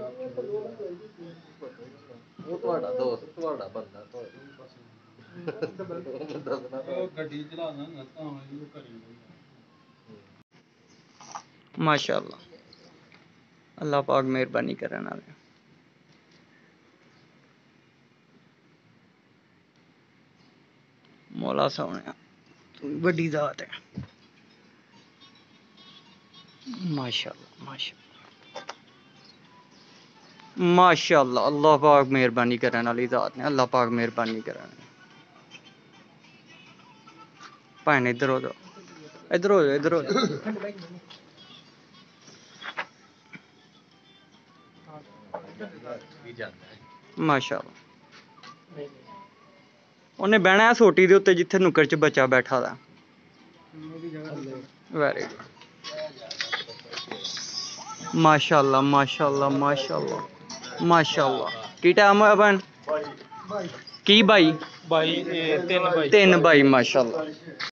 ਉਹ ਤੁਹਾਡਾ ਦੋਸਤ ਤੁਹਾਡਾ ਬੰਦਾ ਗੱਡੀ ਚਲਾਉਂਦਾ ਨਾ ਤਾਂ ਉਹ ਕਰੀ माशाअल्लाह अल्लाह पाक मेहरबानी करन वाले मौला सोने बड़ी जात है माशाअल्लाह माशाअल्लाह माशाअल्लाह अल्लाह पाक मेहरबानी करन वाली जात ने अल्लाह पाक मेहरबानी करन भाई इधर हो जाओ इधर हो जाओ इधर हो जाओ माशाअल्लाह उन्हें बहना है सोटी दे उत्ते जिथे नुक्कड़ च बच्चा बैठा दा वेरी गुड माशाअल्लाह माशाअल्लाह माशाअल्लाह माशाअल्लाह की टाइम है बहन की भाई 3 भाई माशाअल्लाह